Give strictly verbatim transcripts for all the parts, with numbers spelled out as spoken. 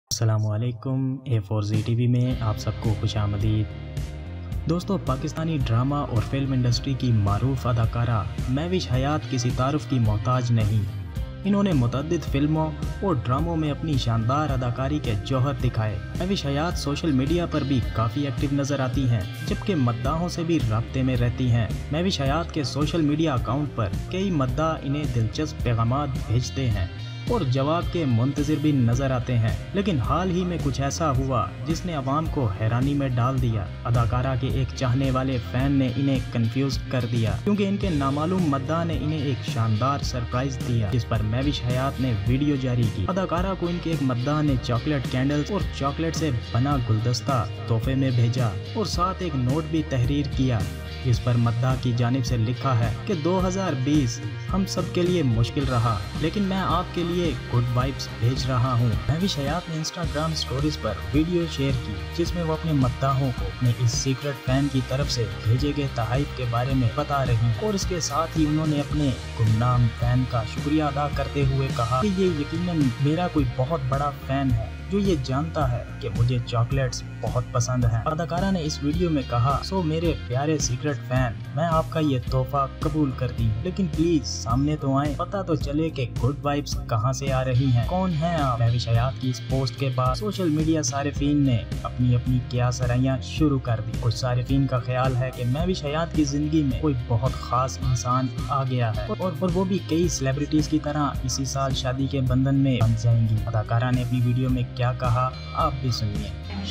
अस्सलामु अलैकुम। A four G T V में आप सबको खुश आमदीद। दोस्तों, पाकिस्तानी ड्रामा और फिल्म इंडस्ट्री की मारूफ अदाकारा महविश हयात किसी तारुफ की मोहताज नहीं। इन्होंने मुतअद्दिद फिल्मों और ड्रामों में अपनी शानदार अदाकारी के जौहर दिखाए। महविश हयात सोशल मीडिया पर भी काफ़ी एक्टिव नज़र आती हैं, जबकि मद्दाहों से भी राब्ते में रहती हैं। महविश हयात के सोशल मीडिया अकाउंट पर कई मद्दाह इन्हें दिलचस्प पैगामात भेजते हैं और जवाब के मुंतज़िर भी नजर आते हैं। लेकिन हाल ही में कुछ ऐसा हुआ जिसने अवाम को हैरानी में डाल दिया। अदाकारा के एक चाहने वाले फैन ने इन्हें कंफ्यूज कर दिया, क्योंकि इनके नामालूम मद्दाह ने इन्हें एक शानदार सरप्राइज दिया, जिस पर महविश हयात ने वीडियो जारी की। अदाकारा को इनके एक मद्दाह ने चॉकलेट कैंडल्स और चॉकलेट से बना गुलदस्ता तोहफे में भेजा और साथ एक नोट भी तहरीर किया, जिस पर मद्दाह की जानिब से लिखा है कि दो हज़ार बीस हम सब के लिए मुश्किल रहा, लेकिन मैं आपके लिए गुड वाइब्स भेज रहा हूँ। महविश हयात ने इंस्टाग्राम स्टोरीज पर वीडियो शेयर की, जिसमें वो अपने मद्दाहों को अपने इस सीक्रेट फैन की तरफ से भेजे गए तोहफे के बारे में बता रही, और इसके साथ ही उन्होंने अपने गुमनाम फैन का शुक्रिया अदा करते हुए कहा कि ये यकीनन मेरा कोई बहुत बड़ा फैन है जो ये जानता है कि मुझे चॉकलेट्स बहुत पसंद हैं। अदाकारा ने इस वीडियो में कहा, सो मेरे प्यारे सीक्रेट फैन, मैं आपका ये तोहफा कबूल करती हूँ, लेकिन प्लीज सामने तो आए, पता तो चले कि गुड वाइब्स कहाँ से आ रही हैं, कौन हैं आप। महविश हयात की इस पोस्ट के बाद सोशल मीडिया सारिफीन ने अपनी अपनी क्या सराहियाँ शुरू कर दी। कुछ सारिफीन का ख्याल है कि महविश हयात की जिंदगी में कोई बहुत खास इंसान आ गया है और, और वो भी कई सेलिब्रिटीज की तरह इसी साल शादी के बंधन में बंध जाएंगी। अदाकारा ने अपनी वीडियो में क्या कहा, आप भी सुनिए।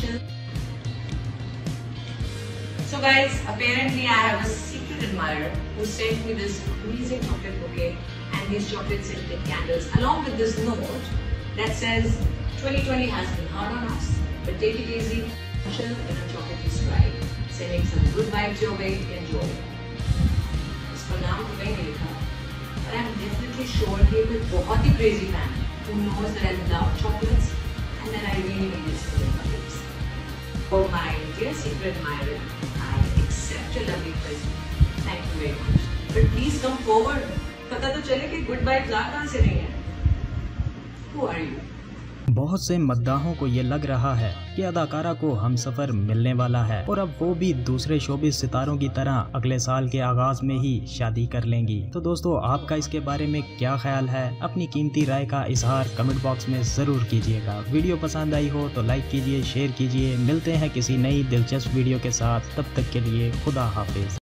So guys, apparently I have a secret admirer who sent me this amazing chocolate bouquet and these chocolate scented candles along with this note that says twenty twenty has been hard on us, but take it easy, chill in a chocolatey stride, sending some good vibes your way, enjoy. इस पर नाम तो नहीं लिखा, but I'm definitely sure he is a बहुत ही crazy fan who knows that I love chocolates and that I really need this for my lips. For my dear secret admirer, I accept your lovely present. Thank you very much. But please come forward. पता तो चले कि good vibes आ कहाँ से रही हैं. Who are you? बहुत से मद्दाहों को ये लग रहा है कि अदाकारा को हमसफर मिलने वाला है और अब वो भी दूसरे शोबिस सितारों की तरह अगले साल के आगाज में ही शादी कर लेंगी। तो दोस्तों, आपका इसके बारे में क्या ख्याल है? अपनी कीमती राय का इजहार कमेंट बॉक्स में जरूर कीजिएगा। वीडियो पसंद आई हो तो लाइक कीजिए, शेयर कीजिए। मिलते हैं किसी नई दिलचस्प वीडियो के साथ, तब तक के लिए खुदा हाफिज।